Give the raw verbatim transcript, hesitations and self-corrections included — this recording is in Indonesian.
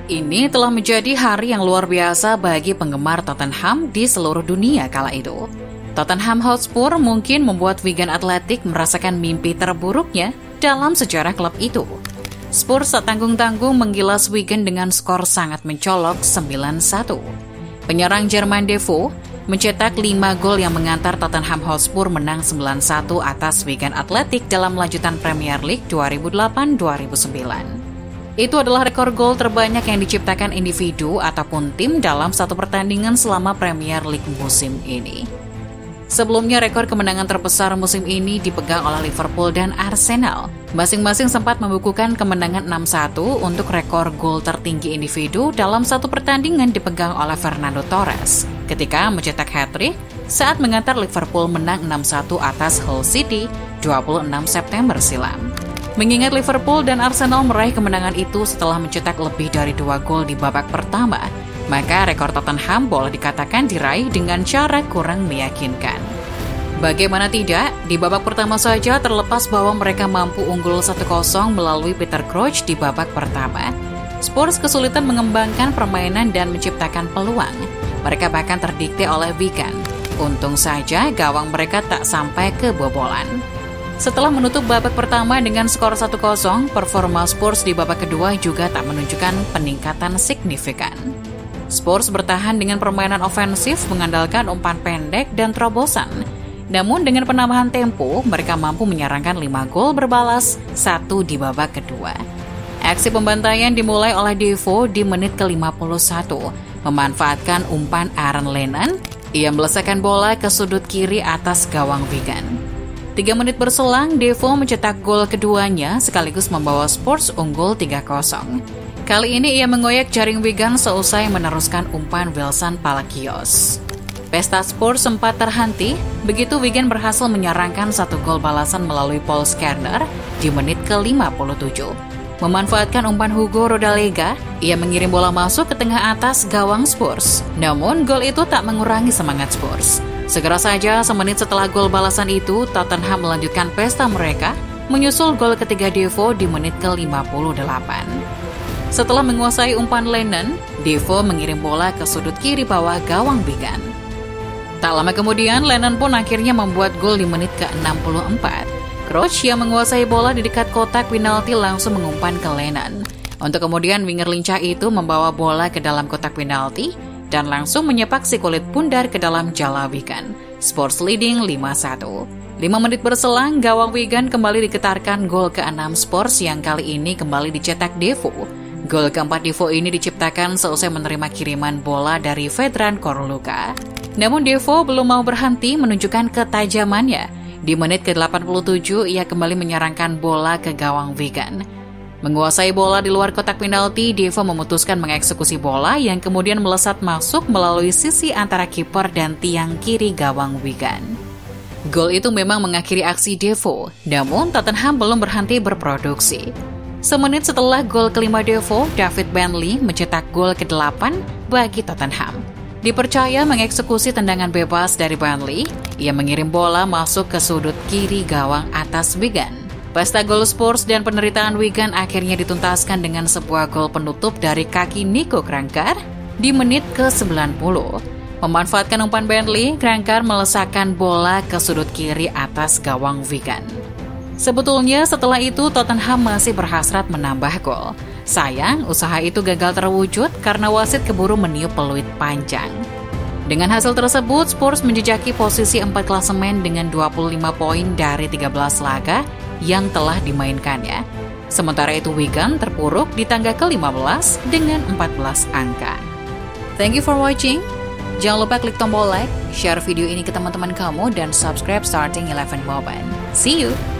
Ini telah menjadi hari yang luar biasa bagi penggemar Tottenham di seluruh dunia kala itu. Tottenham Hotspur mungkin membuat Wigan Athletic merasakan mimpi terburuknya dalam sejarah klub itu. Spurs tak tanggung-tanggung menggilas Wigan dengan skor sangat mencolok sembilan satu. Penyerang Jerman Defoe mencetak lima gol yang mengantar Tottenham Hotspur menang sembilan satu atas Wigan Athletic dalam lanjutan Premier League dua ribu delapan dua ribu sembilan. Itu adalah rekor gol terbanyak yang diciptakan individu ataupun tim dalam satu pertandingan selama Premier League musim ini. Sebelumnya, rekor kemenangan terbesar musim ini dipegang oleh Liverpool dan Arsenal. Masing-masing sempat membukukan kemenangan enam satu untuk rekor gol tertinggi individu dalam satu pertandingan dipegang oleh Fernando Torres ketika mencetak hat-trick saat mengantar Liverpool menang enam satu atas Hull City dua puluh enam September silam. Mengingat Liverpool dan Arsenal meraih kemenangan itu setelah mencetak lebih dari dua gol di babak pertama, maka rekor Tottenham boleh dikatakan diraih dengan cara kurang meyakinkan. Bagaimana tidak, di babak pertama saja terlepas bahwa mereka mampu unggul satu kosong melalui Peter Crouch di babak pertama. Spurs kesulitan mengembangkan permainan dan menciptakan peluang. Mereka bahkan terdikte oleh Wigan. Untung saja gawang mereka tak sampai kebobolan. Setelah menutup babak pertama dengan skor satu kosong, performa Spurs di babak kedua juga tak menunjukkan peningkatan signifikan. Spurs bertahan dengan permainan ofensif mengandalkan umpan pendek dan terobosan. Namun dengan penambahan tempo, mereka mampu menyerangkan lima gol berbalas satu di babak kedua. Aksi pembantaian dimulai oleh Defoe di menit ke lima puluh satu, memanfaatkan umpan Aaron Lennon. Ia melesakkan bola ke sudut kiri atas gawang Wigan. Tiga menit berselang, Defoe mencetak gol keduanya sekaligus membawa Spurs unggul tiga kosong. Kali ini ia mengoyak jaring Wigan seusai meneruskan umpan Wilson Palacios. Pesta Spurs sempat terhenti, begitu Wigan berhasil menyerangkan satu gol balasan melalui Paul Skerner di menit ke lima puluh tujuh. Memanfaatkan umpan Hugo Rodalega, ia mengirim bola masuk ke tengah atas gawang Spurs. Namun gol itu tak mengurangi semangat Spurs. Segera saja, semenit setelah gol balasan itu, Tottenham melanjutkan pesta mereka, menyusul gol ketiga Defoe di menit ke lima puluh delapan. Setelah menguasai umpan Lennon, Defoe mengirim bola ke sudut kiri bawah gawang Wigan. Tak lama kemudian, Lennon pun akhirnya membuat gol di menit ke enam puluh empat. Crouch yang menguasai bola di dekat kotak penalti langsung mengumpan ke Lennon. Untuk kemudian winger lincah itu membawa bola ke dalam kotak penalti dan langsung menyepak si kulit bundar ke dalam jala Wigan. Spurs leading lima satu. Lima menit berselang, gawang Wigan kembali diketarkan gol keenam Spurs yang kali ini kembali dicetak Defoe. Gol keempat Defoe ini diciptakan seusai menerima kiriman bola dari veteran Corluka. Namun Defoe belum mau berhenti menunjukkan ketajamannya. Di menit ke delapan puluh tujuh, ia kembali menyerangkan bola ke gawang Wigan. Menguasai bola di luar kotak penalti, Defoe memutuskan mengeksekusi bola yang kemudian melesat masuk melalui sisi antara kiper dan tiang kiri gawang Wigan. Gol itu memang mengakhiri aksi Defoe, namun Tottenham belum berhenti berproduksi. Semenit setelah gol kelima Defoe, David Bentley mencetak gol kedelapan bagi Tottenham. Dipercaya mengeksekusi tendangan bebas dari Bentley, ia mengirim bola masuk ke sudut kiri gawang atas Wigan. Pesta gol Spurs dan penderitaan Wigan akhirnya dituntaskan dengan sebuah gol penutup dari kaki Nico Krankar di menit ke sembilan puluh. Memanfaatkan umpan Bentley, Krankar melesakkan bola ke sudut kiri atas gawang Wigan. Sebetulnya setelah itu Tottenham masih berhasrat menambah gol. Sayang, usaha itu gagal terwujud karena wasit keburu meniup peluit panjang. Dengan hasil tersebut, Spurs menjejaki posisi empat klasemen dengan dua puluh lima poin dari tiga belas laga yang telah dimainkannya. Sementara itu Wigan terpuruk di tangga ke lima belas dengan empat belas angka. Thank you for watching. Jangan lupa klik tombol like, share video ini ke teman-teman kamu, dan subscribe Starting Eleven Moban. See you!